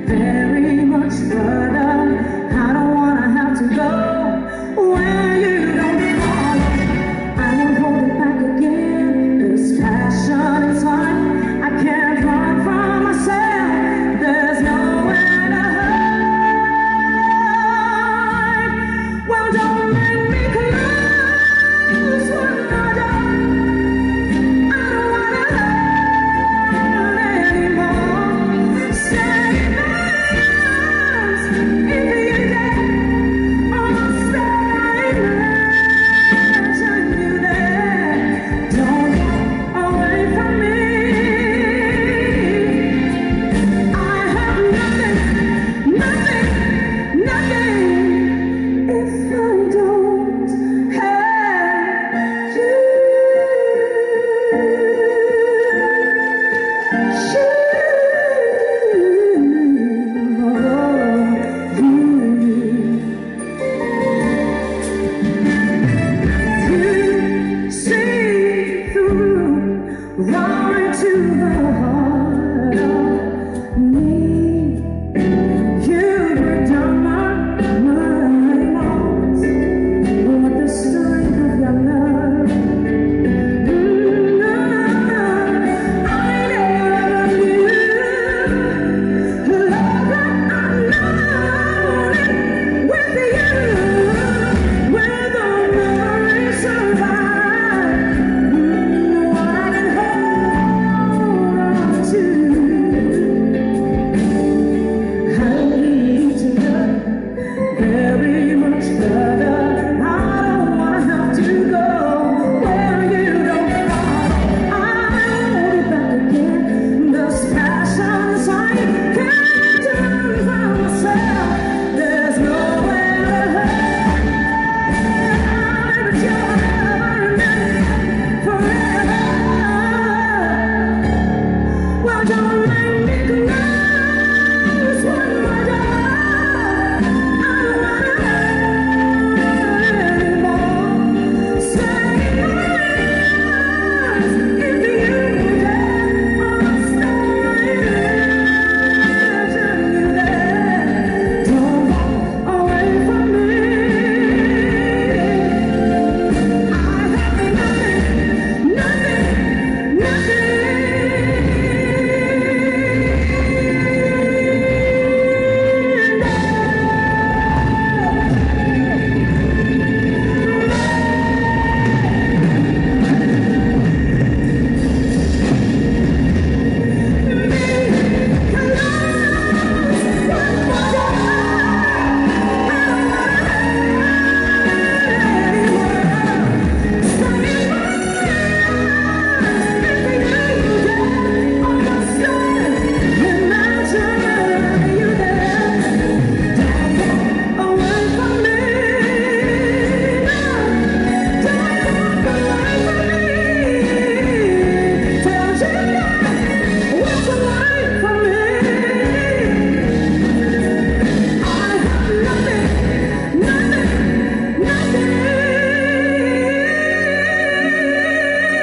very much further. I don't wanna have to go where you don't follow. I won't hold it back again. This passion is hot. I can't run from myself. There's nowhere to hide. Well, don't make me close one more door. I don't wanna hurt anymore. Stay in my arms if you're there. Oh, stay imagine you there. Don't go away from me. I have nothing if I don't have you. You see through, right to the heart of me. You break down my walls with the strength of your love. I never knew love that I've known it with you. Where the memories survive, what I can hold on to. I need to go very much further. I don't wanna have to go where you don't follow. I hold it back again. This passion is I can't turn from myself. There's nowhere to hide. But you'll never remain forever. Well, don't make me close one more door. I don't wanna hurt anymore. Stay in my arms if you're there. Oh, stay imagine you there. Don't walk away from me. I have nothing.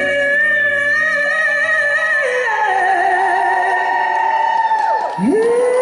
Yeah.